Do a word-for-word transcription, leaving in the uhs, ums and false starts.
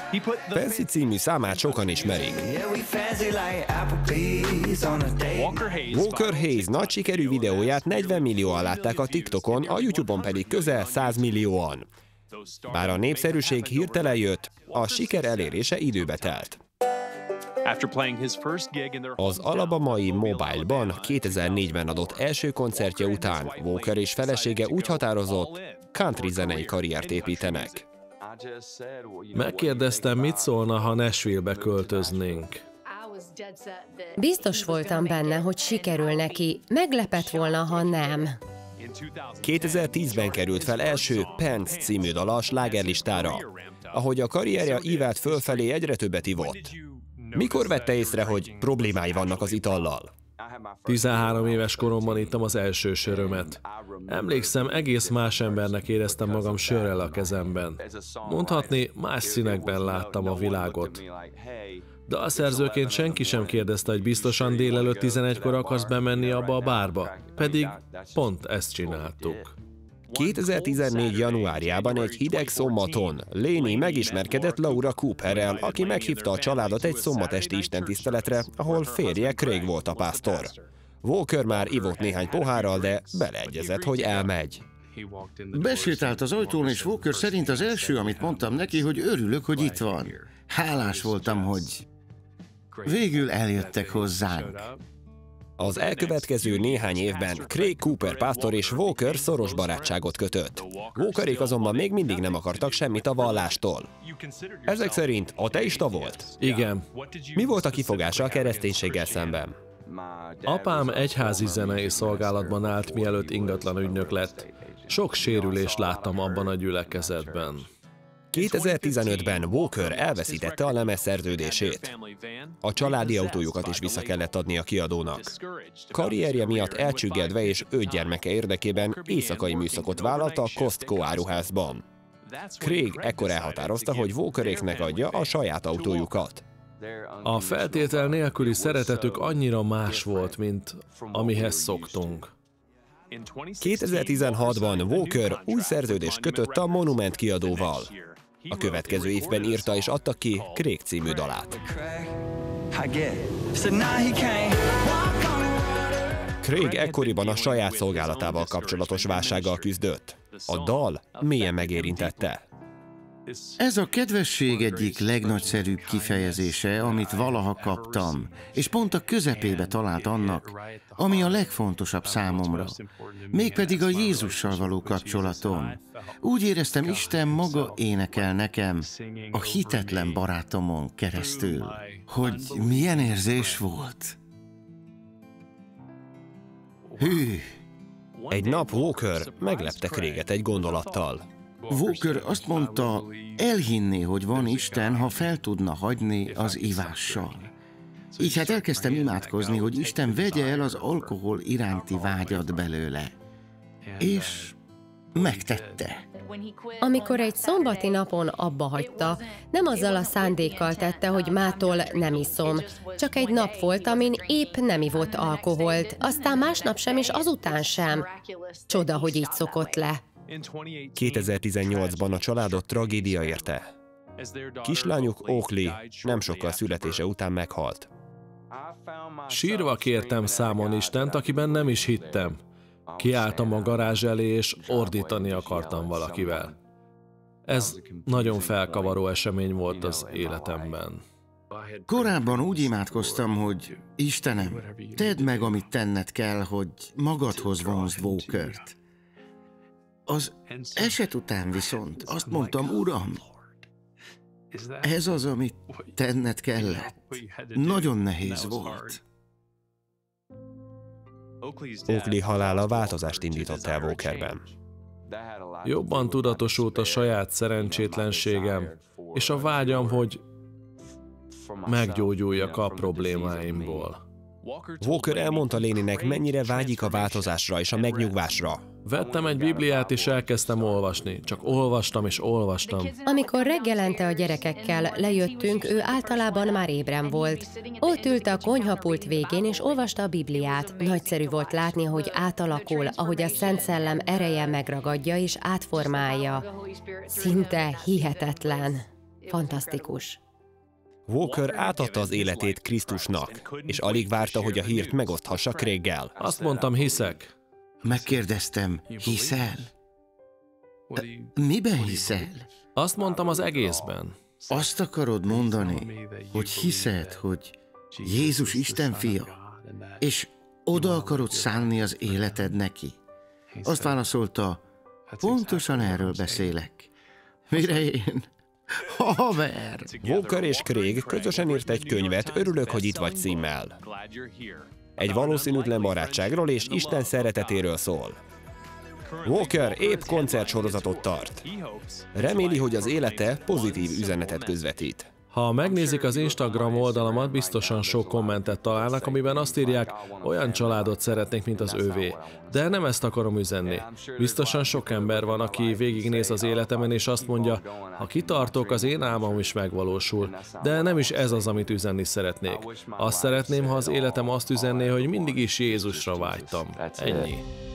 Fancy című számát sokan ismerik. Walker Hayes nagy sikerű videóját negyven millióan látták a TikTokon, a YouTube-on pedig közel száz millióan. Bár a népszerűség hirtelen jött, a siker elérése időbe telt. Az alabamai Mobile-ban kétezer-négyben adott első koncertje után Walker és felesége úgy határozott, country zenei karriert építenek. Megkérdeztem, mit szólna, ha Nashville-be költöznénk. Biztos voltam benne, hogy sikerül neki, meglepett volna, ha nem. kétezer-tízben került fel első Pants című dala a slágerlistára. Ahogy a karrierje ívelt fölfelé, egyre többet ivott. Mikor vette észre, hogy problémái vannak az itallal? tizenhárom éves koromban ittam az első sörömet. Emlékszem, egész más embernek éreztem magam sörrel a kezemben. Mondhatni, más színekben láttam a világot. Dalszerzőként senki sem kérdezte, hogy biztosan délelőtt tizenegykor akarsz bemenni abba a bárba, pedig pont ezt csináltuk. kétezer-tizennégy januárjában egy hideg szombaton Léni megismerkedett Laura Cooperrel, aki meghívta a családot egy szombatesti istentiszteletre, ahol férje Craig volt a pásztor. Walker már ivott néhány pohárral, de beleegyezett, hogy elmegy. Besétált az ajtón, és Walker szerint az első, amit mondtam neki, hogy örülök, hogy itt van. Hálás voltam, hogy végül eljöttek hozzánk. Az elkövetkező néhány évben Craig Cooper pásztor és Walker szoros barátságot kötött. Walkerék azonban még mindig nem akartak semmit a vallástól. Ezek szerint ateista volt? Igen. Mi volt a kifogása a kereszténységgel szemben? Apám egyházi zenei szolgálatban állt, mielőtt ingatlan ügynök lett. Sok sérülést láttam abban a gyülekezetben. kétezer-tizenötben Walker elveszítette a lemezszerződését. A családi autójukat is vissza kellett adni a kiadónak. Karrierje miatt elcsüggedve és öt gyermeke érdekében éjszakai műszakot vállalt a Costco áruházban. Craig ekkor elhatározta, hogy Walkeréknek adja a saját autójukat. A feltétel nélküli szeretetük annyira más volt, mint amihez szoktunk. kétezer-tizenhatban Walker új szerződést kötött a Monument kiadóval. A következő évben írta és adta ki Craig című dalát. Craig ekkoriban a saját szolgálatával kapcsolatos válsággal küzdött. A dal mélyen megérintette. Ez a kedvesség egyik legnagyszerűbb kifejezése, amit valaha kaptam, és pont a közepébe talált annak, ami a legfontosabb számomra, mégpedig a Jézussal való kapcsolatom. Úgy éreztem, Isten maga énekel nekem a hitetlen barátomon keresztül, hogy milyen érzés volt. Hű! Egy nap Walker meglepte Craiget egy gondolattal. Walker azt mondta, elhinné, hogy van Isten, ha fel tudna hagyni az ivással. Így hát elkezdtem imádkozni, hogy Isten vegye el az alkohol iránti vágyat belőle. És megtette. Amikor egy szombati napon abba hagyta, nem azzal a szándékkal tette, hogy mától nem iszom. Csak egy nap volt, amin épp nem ivott alkoholt, aztán másnap sem, és azután sem. Csoda, hogy így szokott le. kétezer-tizennyolcban a családot tragédia érte. Kislányuk Oakley nem sokkal születése után meghalt. Sírva kértem számon Istent, akiben nem is hittem. Kiálltam a garázs elé, és ordítani akartam valakivel. Ez nagyon felkavaró esemény volt az életemben. Korábban úgy imádkoztam, hogy Istenem, tedd meg, amit tenned kell, hogy magadhoz vonzd Walkert. Az eset után viszont azt mondtam, Uram, ez az, amit tenned kellett. Nagyon nehéz volt. Oakley halála változást indított el Walkerben. Jobban tudatosult a saját szerencsétlenségem, és a vágyam, hogy meggyógyuljak a problémáimból. Walker elmondta Léninek, mennyire vágyik a változásra és a megnyugvásra. Vettem egy Bibliát, és elkezdtem olvasni. Csak olvastam és olvastam. Amikor reggelente a gyerekekkel lejöttünk, ő általában már ébren volt. Ott ült a konyhapult végén, és olvasta a Bibliát. Nagyszerű volt látni, hogy átalakul, ahogy a Szent Szellem ereje megragadja és átformálja. Szinte hihetetlen. Fantasztikus. Walker átadta az életét Krisztusnak, és alig várta, hogy a hírt megoszthassa Craiggel. Azt mondtam, hiszek. Megkérdeztem, hiszel? Miben hiszel? Azt mondtam, az egészben. Azt akarod mondani, hogy hiszed, hogy Jézus Isten fia, és oda akarod szánni az életed neki? Azt válaszolta, pontosan erről beszélek. Mire én? Haver! Walker és Craig közösen írt egy könyvet, Örülök, hogy itt vagy címmel. Egy valószínűtlen barátságról és Isten szeretetéről szól. Walker épp koncertsorozatot tart. Reméli, hogy az élete pozitív üzenetet közvetít. Ha megnézik az Instagram oldalamat, biztosan sok kommentet találnak, amiben azt írják, olyan családot szeretnék, mint az övé. De nem ezt akarom üzenni. Biztosan sok ember van, aki végignéz az életemen, és azt mondja, ha kitartok, az én álmom is megvalósul. De nem is ez az, amit üzenni szeretnék. Azt szeretném, ha az életem azt üzenné, hogy mindig is Jézusra vágytam. Ennyi.